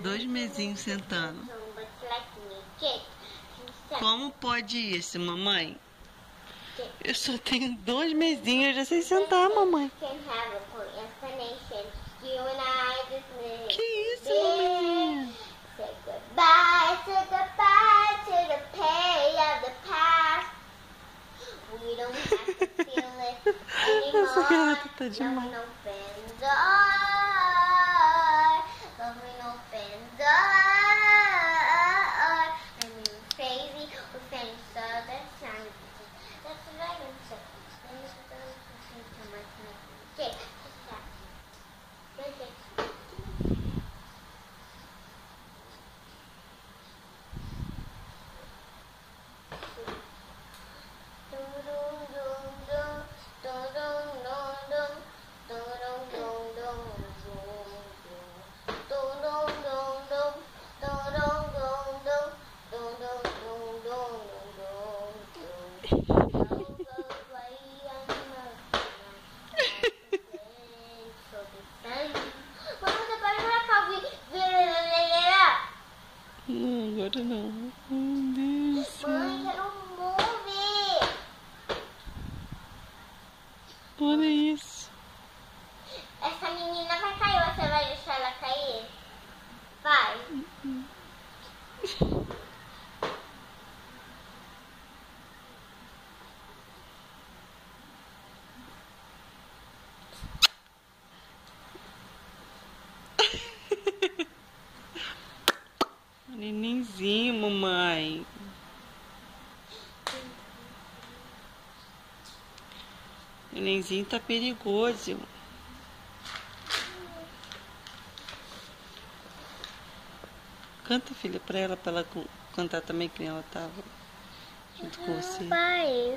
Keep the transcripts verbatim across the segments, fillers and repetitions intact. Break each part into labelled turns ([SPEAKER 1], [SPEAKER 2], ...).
[SPEAKER 1] Dois mesinhos sentando. Como pode isso, mamãe? Eu só tenho dois mesinhos, eu já sei sentar, mamãe. Que isso, mamãe?
[SPEAKER 2] Say goodbye, say goodbye to the pain of the past. We don't have to feel it anymore.
[SPEAKER 1] Essa garota tá demais.
[SPEAKER 2] Love no friends are, love no friends are. I mean crazy, we find so that's time. That's what I don't say. Okay, just that. Good, good.
[SPEAKER 1] Não, agora não. Meu Deus.
[SPEAKER 2] Mãe, quero um movie.
[SPEAKER 1] Olha isso.
[SPEAKER 2] Essa menina vai cair, você vai deixar ela cair? Vai.
[SPEAKER 1] Nenenzinho, mamãe. Nenenzinho tá perigoso. Canta, filha, pra ela, pra ela cantar também, que nem ela tava junto com você.
[SPEAKER 2] Vai.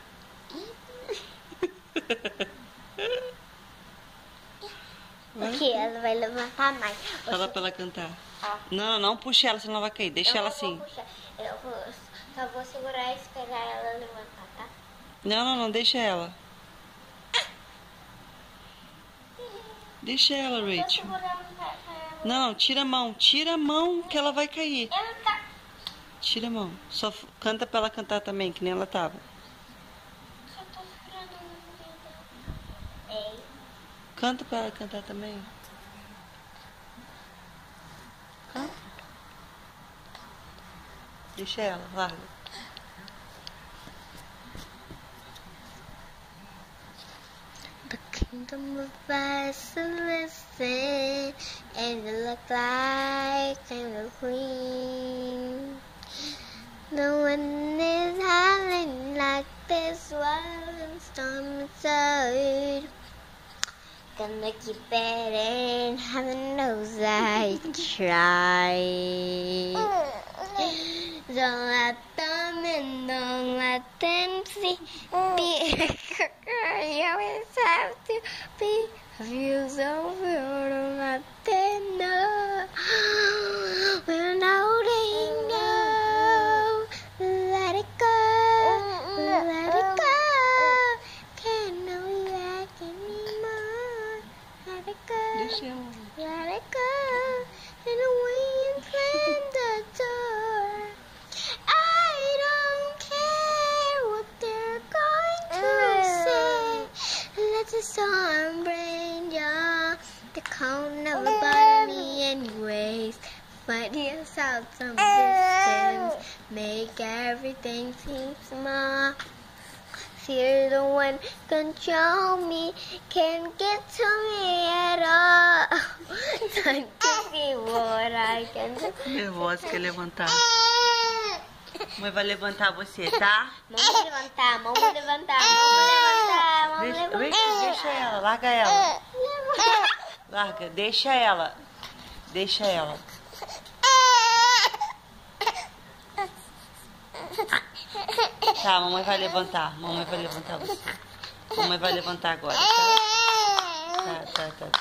[SPEAKER 2] Aqui, ela vai levantar mais.
[SPEAKER 1] Fala pra ela cantar.
[SPEAKER 2] Ah.
[SPEAKER 1] Não, não puxa ela, senão ela vai cair. Deixa
[SPEAKER 2] Eu
[SPEAKER 1] ela
[SPEAKER 2] não vou
[SPEAKER 1] assim.
[SPEAKER 2] puxar. Eu vou, só vou segurar e esperar ela levantar, tá?
[SPEAKER 1] Não, não, não, deixa ela. Deixa ela,
[SPEAKER 2] Tô
[SPEAKER 1] Rachel.
[SPEAKER 2] segurando pra ela.
[SPEAKER 1] Não, tira a mão. Tira a mão que ela vai cair.
[SPEAKER 2] Ela tá...
[SPEAKER 1] Tira a mão. Só f- canta pra ela cantar também, que nem ela tava.
[SPEAKER 2] Só tô segurando a mãozinha dela. Ei.
[SPEAKER 1] Canta pra ela cantar também. Canta. Deixa ela, larga.
[SPEAKER 2] The kingdom of us listen, and you look like a queen. No one is howling like this one storm inside. Gonna keep it in, heaven knows I try. Don't let them in, don't let them see. Be, you always have to be. Feel so good, don't let them know. When now they know, let it go, let it go. Can't know you back anymore. Let it go,
[SPEAKER 1] Deixa ela.
[SPEAKER 2] let it go. And away and slam the door. I don't care what they're going to say. Let the storm bring you. The cold never bother me anyways. Find yourself some distance. Make everything seem small. Fear the one control me. Can't get to me at all. Don't you see what I can do?
[SPEAKER 1] Nervosa, quer levantar. Mãe vai levantar você, tá?
[SPEAKER 2] Vamos levantar, vamos levantar, vamos levantar, vamos
[SPEAKER 1] Deixa,
[SPEAKER 2] levantar.
[SPEAKER 1] Rachel, deixa ela, larga ela. Larga, deixa ela. Deixa ela. Tá, mamãe vai levantar. Mamãe vai levantar você. Mamãe vai levantar agora, tá? Tá, tá, tá.